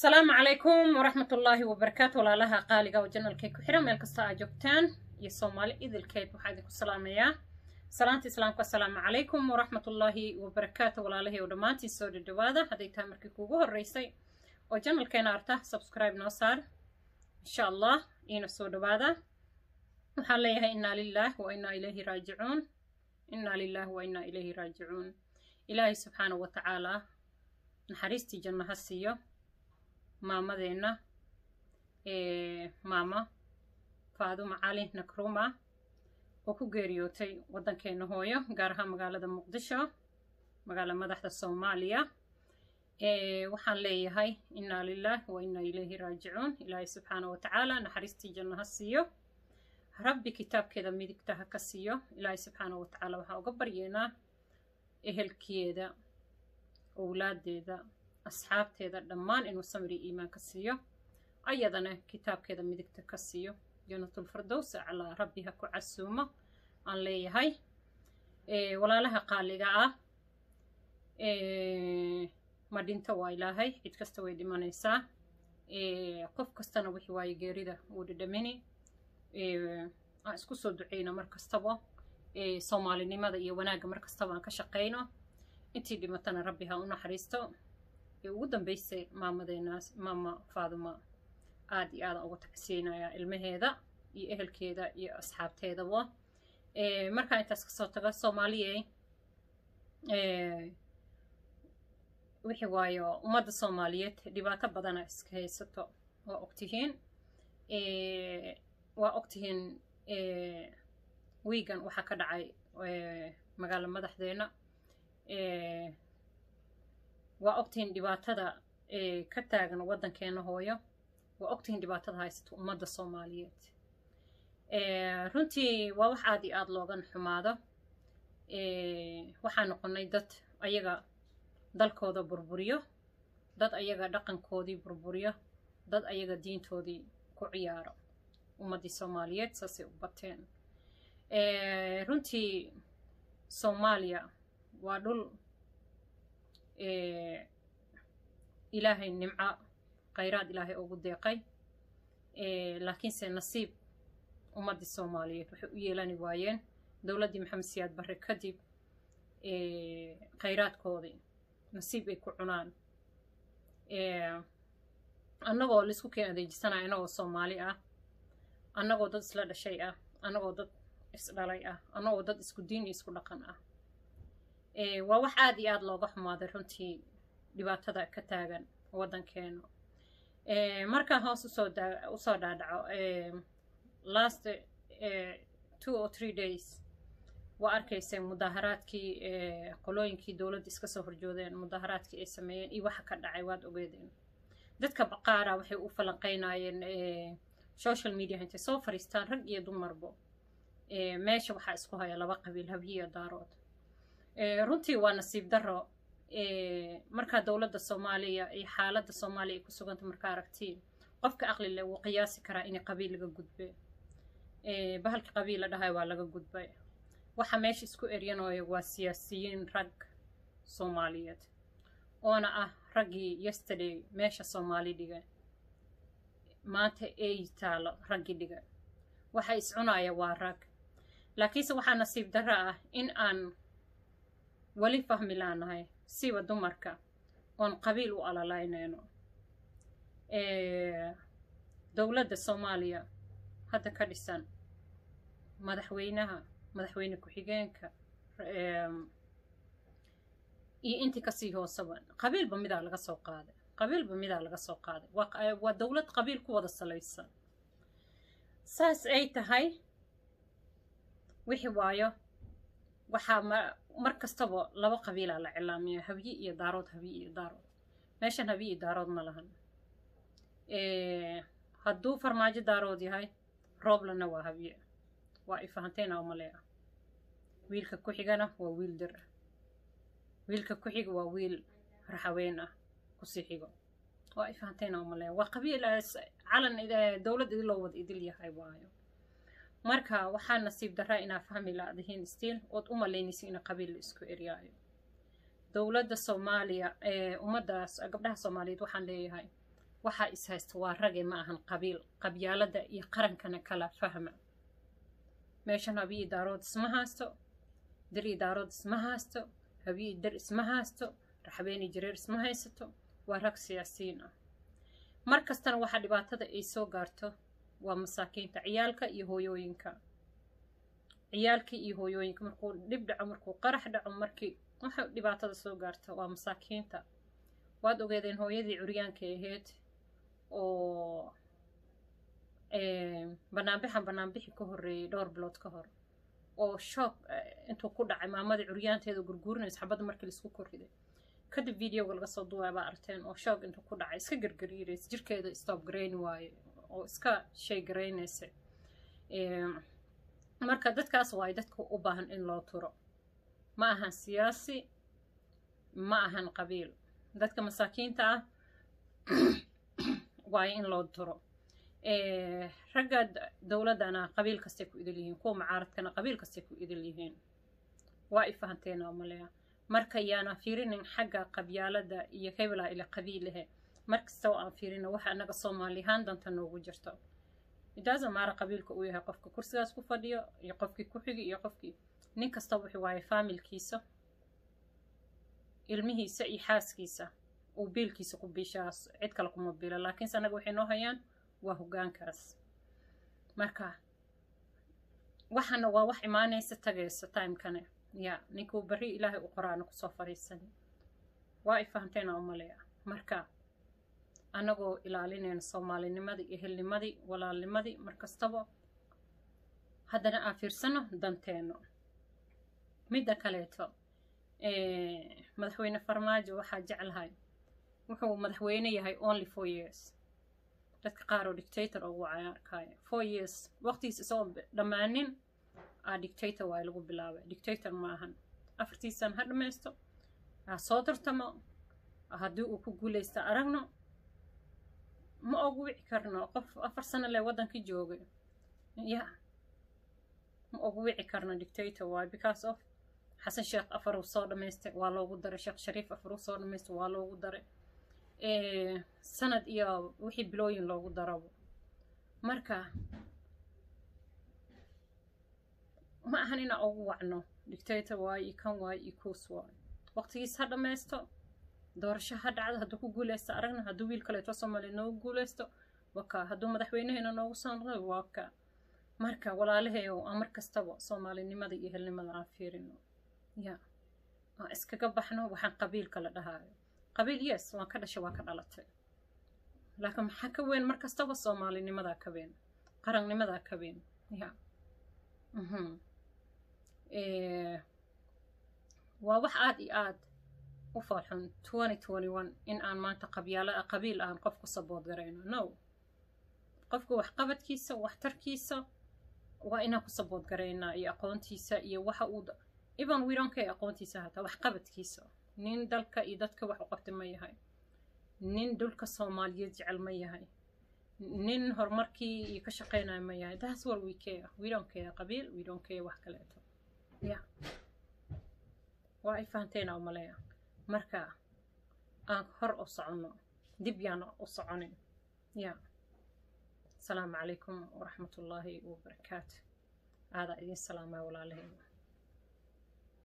السلام عليكم ورحمة الله وبركاته ولا لها قالقة وجنة الكيك وحرم الكستا أجوبتان يا صومالي إذ الكيك وحيدك السلام يا سلامتي سلامك السلام عليكم ورحمة الله وبركاته ولا له ودماتي سود الدوادة هذي تامركي كوجو الرئيسي وجنة الكينا أرته سبسكرايب نوصار إن شاء الله إينا سود الدوادة وحاليها إنا لله وإنا إليه راجعون إنا لله وإنا إليه راجعون إلهي سبحانه وتعالى نحريستي جنة هسيو maamadeena maama Faadumo Cali Nkrumah oo ku geeriyootay wadankeena hooyo gaar ahaan magaalada Muqdisho magaalada madaxda Soomaaliya waxaan leeyahay inna lillahi wa inna ilayhi raaji'uun ilaahay subhanahu wa ta'ala naxariistii jannaha siiyo rabbi kitaabkeeda midigta ha ka siiyo ilaahay subhanahu wa ta'ala waxa uga baryeena ehelkeeda awlaadeeda أصحابتي دمان إنه سمري إيمان كسيو أيضا كتاب كذا مدكت كسيو جنة الفردوس على ربها كعسومة عن لي هاي ولا لها قال لقاء مدينة وايلا هاي اتكستوي دي مانيسا قف كستانا وحي واي جيريدا وددميني اسكو سو دعينا مركز طبا صومالي نماذا يوناق مركز طبا كشقينو انتي دي متانا ربها ونحريستو ugu dambeysay maamadeenaas maama Faadumo aad iyo aad ugu tacsiinaya ilmaheeda iyo ehelkeeda iyo asxaabteedaba marka intaas ka soo taga Soomaaliyeey wixii waayo ummadda Soomaaliyeed dhibaato badan iska haysato waa ogtihiin wiigan waxa ka dhacay magaalada madaxdeena وأكتين دباتة كتاعنا ودن كأنه هويا وأكتين دباتة هايست ومدة الصوماليات رنتي وواح عادي أدلوغن حمادة وحنا قلنا دت أيجا دل كودا بربوريو دت أيجا دقن كودي بربوريو دت أيجا دين تودي كعيارة ومدة الصوماليات ساسي وبتين رنتي صوماليا ودول إلهي النمعة قيراد إلهي أو قديقي لكن سنصيب أمد الصومالية ويلاني وايين دولة دي محمد سياد بري كدب قيراد كودي نصيب إيكو عنان أنغو لسكو كينا دي جسانا أنغو الصومالية أنغو داد إسلاد شيئة أنغو داد إسلالية أنغو داد إسكو دين إسكو لقنة وواح عادي aad looga xumaaday runtii dhibaatada ka taagan wadankeena marka hoos u soo dhaadhaco last 2 or 3 days waa arkaysay mudaharaadkii qolooyinkii dawladda iska soo horjoodeen mudaharaadkii ay sameeyeen iyo waxa ka dhacay waad ogeedeen dadka baqaara waxay u falanqeynayeen social media inta soo fariistaan rag iyo dumarbo meesha waxa isku haya laba qabiil habiyo daarood runtii waa nasiib daro marka dawladda Soomaaliya ay xaaladda Soomaaliya ku suganta marka aragtiin qofka aqli leh uu qiyaasi karaa in qabiil laga gudbo bahalka qabiil dhahay waa laga gudbay waxa meesha isku eryanooyo waa siyaasiyiin rag Soomaaliyeed oona ragii yesterday meesha Soomaali dhigay maanta ay taalo ragii dhigay waxa iscunaya waa rag laakiin waxa nasiib daro in aan wali fahmi laanahay siba dumarka oon qabiil u alalaynayno dawladda Soomaaliya hadda ka dhisan madaxweyne ku-xigeenka iyo intii ka sii hoosaban qabiilba midaa laga soo qaaday waa dawlad qabiil ku wada salaysan saas ay tahay wixii waayo waxa markastaba laba qabiil la cilaamiyo habiye iyo daarood meeshan habiye iyo daarood ma lahan hadduu farmaajo daarood yahay rooblana waa habiye waa ifahanteena oo maleeya wiilka ku xigana waa wiil dir wiilka ku xiga waa wiil raxaween ku sii xigo waa ifahanteena oo maleeya waa qabiil calan dawladda loo wada idil yahay waayo marka waxaa nasiib daraa inaa fahmi laadihiin stiil ood u malaynaysa in qabiil isku eryaayo dawladda Soomaaliya umadaas gabdhaha Soomaaliyeed waxaan leeyahay waxa is haysta waa rage ma ahan qabiil qabyaalada iyo qarankana kala fahma meeshan habii daarood isma haysto diri daarood isma haysto habii dar isma haysto raxbeeni jireer isma haysto waa rag siyaasiyiin ah markastana waxa dhibaatada ay soo gaarto waa masaakiinta ciyaalka iyo hooyooyinka markuu dhib dhaco markuu qarax dhaco markii waxa dhibaatada soo gaarto waa masaakiinta waad ogeedeen hooyadii curyaanka ahayd oo banaanbixi ka horreeyay dhowr bilood ka hor oo shock intuu ku dhacay maamadii curyaanteeda gurguurinaysa xabadda markii la isku korriday kadib videoga laga soo duway baa arteen oo shock intuu ku dhacay iska gargariiraysa jirkeeda stop garayn waaye oo iska shay garaynaysa marka dadkaas waay dadka u baahan in loo turo ma ahan siyaasi ma ahan qabiil dadka masaakiinta ah waaye in loo turo ragga dowladana qabiil kastay ku idil yihiin kuwa mucaaradkana qabiil kastay ku idil yihiin waa i fahanteen oo maleeya marka yaana fiirinin xagga qabyaalada iyo hebelaa ila qabiilahe markasta oo aan fiirino waxa anaga Soomaalihaan danta noogu jirto idaasa maara qabiilka uu yahay qofka kursigaas ku fadhiyo iyo qofkii ku xigi iyo qofkii nin kasta wuxuu waaye familkiisa ilmihiisa iyo xaaskiisa uu biilkiisa ku biishaas cid kale kuma biila laakiin anaga waxay noo hayaan waa hoggaankaas marka waxana waa wax imaanaysa tagaysa timekane ya ninkuu bari ilaahay u qoraana kusoo fariisan waa i fahanteen oo maleeya marka anagoo ilaalinayna Soomaalinimadii iyo helnimadii walaalnimadii markastaba haddana aan fiirsano danteeno midda kaleeto madaxweyne Farmaajo waxaa jeclahay wuxuu madaxweyne yahay only 4 years dadka qaar oo dictator oo arkay 4 years waqtigiisa soo dhamaanin dictator waa lagu bilaabay dictator ma ahan afartiisan ha dhameysto soo tartamo haddii uu ku guuleysto aragno ma ugu wici karno qof 4 sano leh wadankii joogay ya ma ugu wici karno dictator waa because of xasan sheekh afar uu soo dhameystay waa loogu daray sheekh shariif afar uu soo dhameystay waa loogu daray sanad iyo wixii bilooyin loogu darabo marka ma ahan ina ugu wacno dictator waay kan waay ikuus waay waqtigiis ha dhameysto doorasho ha dhacdo hadduu ku guuleysto aragna hadduu wiil kaleeto Soomaali noogu guuleysto waka hadduu madaxweynaheena noogu soo noqdo waka marka walaalaheeyo aan markastaba Soomaalinimada iyo helnimada aan fiirino ya iskaga baxno waxaan qabiilka la dhahayo qabiil yes waan ka dhashay waan ka dhalatay laakiin maxaa ka weyn markastaba Soomaalinimada ka weyn qarannimada ka weyn ya waa wax aad iyo aad u farxan 2021 in aan maanta qabiil aan qofku sabood garayno no qofku wax qabadkiisa wax tarkiisa waa inaan ku sabood garaynaa iyo aqoontiisa iyo waxa uu even we don't care aqoontiisa hata wax qabadkiisa nin dalka iyo dadka wax u qabtay ma yahay nin dulka Soomaaliyeed jecel ma yahay nin horumarkii ka shaqeynaya ma yahay that's what we care we don't care qabiil we don't care wax kaleeto ya waa ay fahanteen oo maleeya marka aan hor u socono dib yaan u soconin ya السلام عليكم ورحمة الله وبركاته هذا إذن السلام عليكم